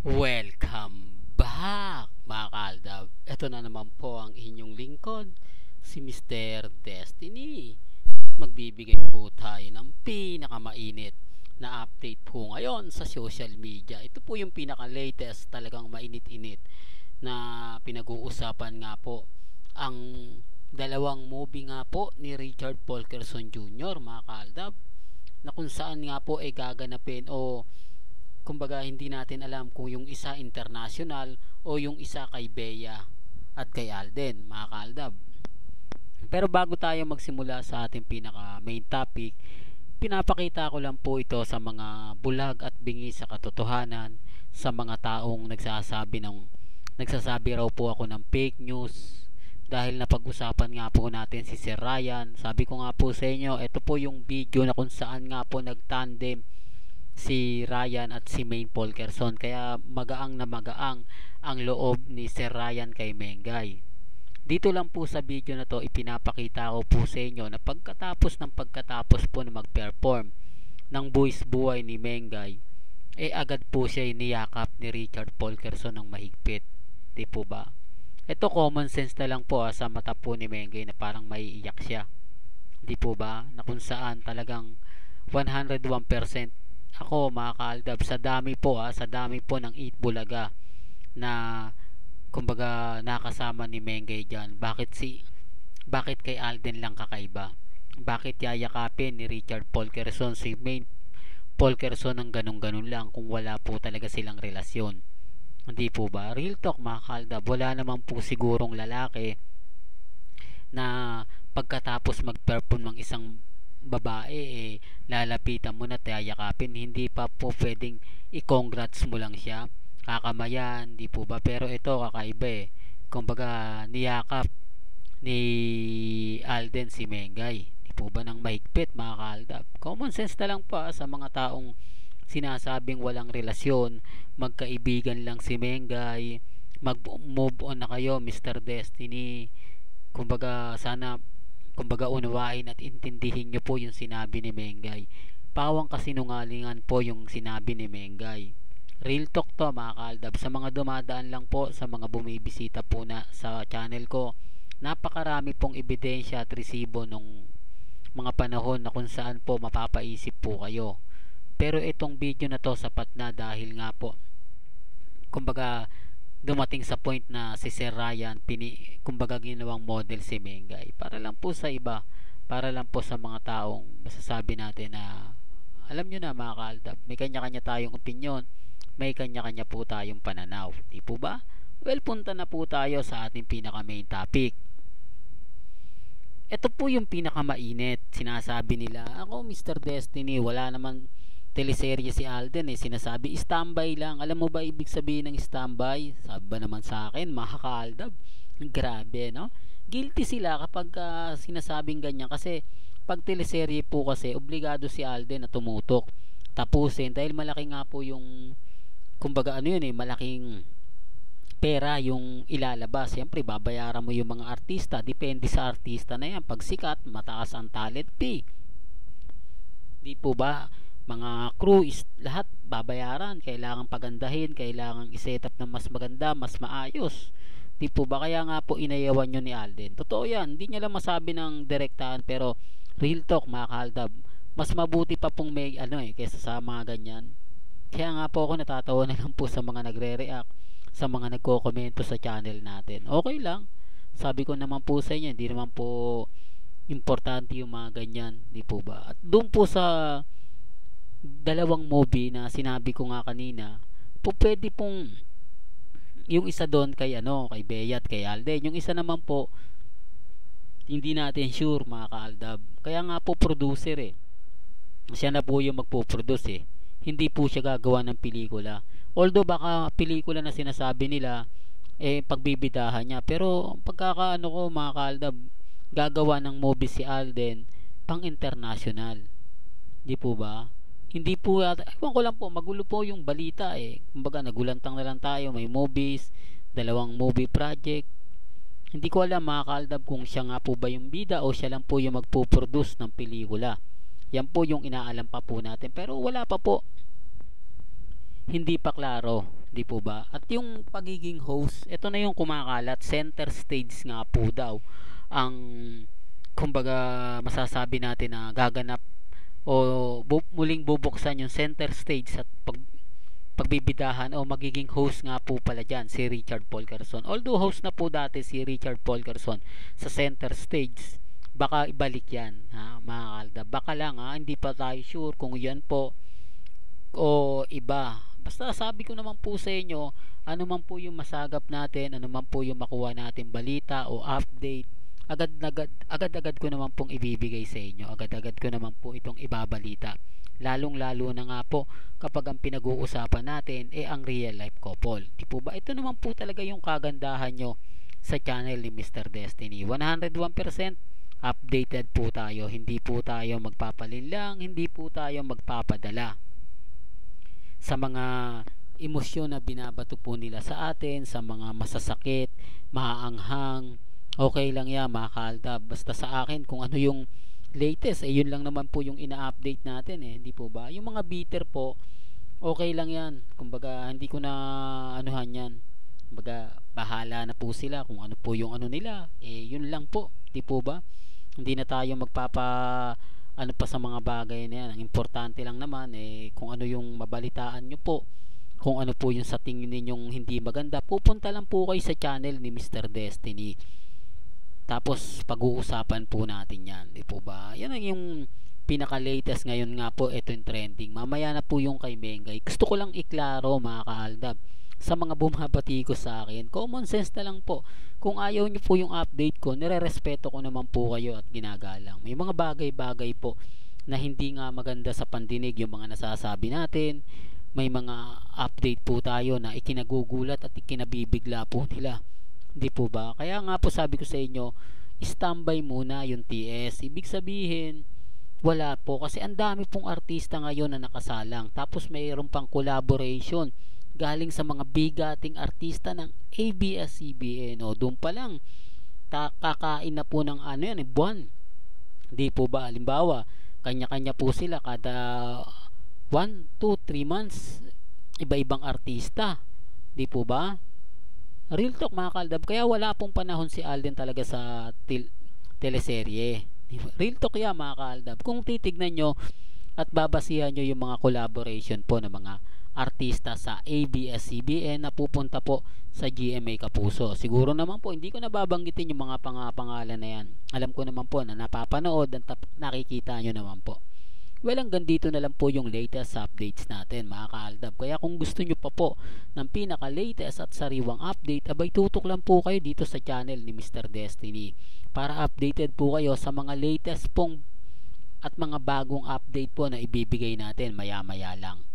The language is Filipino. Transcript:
Welcome back mga kaaldab. Ito na naman po ang inyong lingkod, si Mr. Destiny. Magbibigay po tayo ng pinakamainit na update po ngayon sa social media. Ito po yung pinaka-latest, talagang mainit-init na pinag-uusapan nga po. Ang dalawang movie nga po ni Richard Polkerson Jr. mga kaaldab, na kung saan nga po ay gaganapin o kumbaga hindi natin alam kung yung isa international o yung isa kay Bea at kay Alden mga kaaldab. Pero bago tayo magsimula sa ating pinaka main topic, pinapakita ko lang po ito sa mga bulag at bingi sa katotohanan, sa mga taong nagsasabi raw po ako ng fake news dahil napag-usapan nga po natin si Sir Ryan. Sabi ko nga po sa inyo, ito po yung video na kung saan nga po nagtandem si Ryan at si Maine Polkerson, kaya magaang na magaang ang loob ni Sir Ryan kay Mengay. Dito lang po sa video na to ipinapakita ko po sa inyo na pagkatapos po na mag-perform ng buwis buhay ni Mengay, agad po siya iniyakap ni Richard Polkerson ng mahigpit. Di po ba? Ito common sense na lang po sa mata po ni Mengay na parang maiiyak siya. Di po ba? Na kung saan talagang 101% ako mga kaaldab, sa dami po ng 8 bulaga na kumbaga nakasama ni Mengay dyan. Bakit kay Alden lang kakaiba? Bakit yayakapin ni Richard Polkerson si Maine Polkerson ng ganun-ganun lang kung wala po talaga silang relasyon? Hindi po ba? Real talk mga kaaldab, wala naman po sigurong lalaki na pagkatapos mag-perform ng isang babae lalapitan mo na tayakapin. Hindi pa po pwedeng i-congrats mo lang siya, kakamayan, di po ba? Pero ito kakaiba kumbaga niyakap ni Alden si Mengay, di po ba, ng mahigpit mga kaaldab. Common sense na lang po sa mga taong sinasabing walang relasyon, magkaibigan lang si Mengay, mag-move on na kayo Mr. Destiny. Kumbaga unawain at intindihin nyo po yung sinabi ni Mengay. Pawang kasinungalingan po yung sinabi ni Mengay. Real talk to mga kaaldab. Sa mga dumadaan lang po, sa mga bumibisita po na sa channel ko, napakarami pong ebidensya at resibo nung mga panahon na kung saan po mapapaisip po kayo. Pero itong video na to sapat na, dahil nga po kumbaga dumating sa point na si Sir Ryan kumbaga ginawang model si Mengay para lang po sa iba, para lang po sa mga taong masasabi natin na alam nyo na mga kaaldab, may kanya-kanya tayong opinion, may kanya-kanya po tayong pananaw, di po ba? Well, punta na po tayo sa ating pinaka main topic. Ito po yung pinaka mainit. Sinasabi nila, ako Mr. Destiny, wala naman teleserye si Alden sinasabi standby lang. Alam mo ba ibig sabihin ng standby? Sabi ba naman sa akin mga kaaldab, grabe no, guilty sila kapag sinasabing ganyan, kasi pag teleserye po kasi obligado si Alden na tumutok tapusin, dahil malaki nga po yung kumbaga malaking pera yung ilalabas. Siyempre babayaran mo yung mga artista, depende sa artista na yan. Pag sikat, mataas ang talent fee, di po ba? Mga crew is lahat babayaran, kailangan pagandahin, kailangan i-set up ng mas maganda, mas maayos, di po ba? Kaya nga po inayawan nyo ni Alden. Totoo yan, hindi niya lang masabi ng direktahan, pero real talk mga kaaldab, mas mabuti pa pong may kaysa sa mga ganyan. Kaya nga po ako natatawa na lang po sa mga nagre-react, sa mga nagko-komento sa channel natin. Okay lang, sabi ko naman po sa inyo, hindi naman po importante yung mga ganyan, di po ba? At doon po sa dalawang movie na sinabi ko nga kanina, po pwede pong yung isa doon kay kay Bea at kay Alden, yung isa naman po hindi natin sure mga kaaldab. Kaya nga po producer siya na po yung magpo-produce hindi po siya gagawa ng pelikula. Although baka pelikula na sinasabi nila pagbibidahan niya, pero pagkakaano ko mga kaaldab, gagawa ng movie si Alden pang international, di po ba? Hindi po yata, ewan ko lang po, magulo po yung balita kumbaga nagulantang na lang tayo, may movies, dalawang movie project. Hindi ko alam mga kaaldab kung siya nga po ba yung bida o siya lang po yung magpo-produce ng pelikula. Yan po yung inaalam pa po natin, pero wala pa po, hindi pa klaro. Di po ba? At yung pagiging host, ito na yung kumakalat, center stage nga po daw ang kumbaga masasabi natin na gaganap o muling bubuksan yung center stage at pagbibidahan o magiging host nga po pala dyan si Richard Paul Carson. Although host na po dati si Richard Paul Carson sa center stage, baka ibalik yan, ha, mga kalda. Baka lang, ha, hindi pa tayo sure kung yan po o iba. Basta sabi ko naman po sa inyo, ano man po yung masagap natin, ano man po yung makuha natin balita o update, agad-agad ko naman pong ibibigay sa inyo. Agad-agad ko naman po itong ibabalita. Lalong-lalo na nga po kapag ang pinag-uusapan natin ang real life couple. Di po ba? Ito naman po talaga yung kagandahan nyo sa channel ni Mr. Destiny. 101% updated po tayo. Hindi po tayo magpapalinlang, hindi po tayo magpapadala sa mga emosyon na binabato po nila sa atin, sa mga masasakit, maaanghang. Okay lang yan, mga kalda. Basta sa akin kung ano yung latest, yun lang naman po yung ina-update natin, hindi po ba? Yung mga bitter po, okay lang yan. Kumbaga hindi ko na anuhan yan. Kumbaga bahala na po sila kung ano po yung ano nila, yun lang po, di po ba? Hindi na tayo magpapa ano pa sa mga bagay na yan. Ang importante lang naman kung ano yung mabalitaan nyo po, kung ano po yung sa tingin ninyong hindi maganda, pupunta lang po kayo sa channel ni Mr. Destiny. Tapos pag-uusapan po natin yan, di po ba? Yan ang yung pinaka-latest ngayon nga po, ito yung trending. Mamaya na po yung kay Mengay. Gusto ko lang iklaro, mga kaaldab, sa mga bumabati ko sa akin. Common sense na lang po. Kung ayaw nyo po yung update ko, nirerespeto ko naman po kayo at ginagalang. May mga bagay-bagay po na hindi nga maganda sa pandinig yung mga nasasabi natin. May mga update po tayo na ikinagugulat at ikinabibigla po nila. Hindi po ba? Kaya nga po sabi ko sa inyo, standby muna yung TS. Ibig sabihin, wala po. Kasi ang dami pong artista ngayon na nakasalang. Tapos mayroon pang collaboration galing sa mga bigating artista ng ABS-CBN. Doon pa lang, kakain na po ng ano yan, buwan. Hindi po ba? Halimbawa, kanya-kanya po sila kada 1, 2, 3 months. Iba-ibang artista. Hindi po ba? Real talk, mga kaldab. Kaya wala pong panahon si Alden talaga sa teleserye. Real talk yan, mga kaldab. Kung titignan nyo at babasihan nyo yung mga collaboration po ng mga artista sa ABS-CBN na pupunta po sa GMA Kapuso. Siguro naman po, hindi ko nababanggitin yung mga pangalan na yan. Alam ko naman po na napapanood at nakikita nyo naman po. Well, hanggang dito na lang po yung latest updates natin, mga kaaldab. Kaya kung gusto nyo pa po ng pinaka-latest at sariwang update, abay tutok lang po kayo dito sa channel ni Mr. Destiny para updated po kayo sa mga latest pong at mga bagong update po na ibibigay natin maya-maya lang.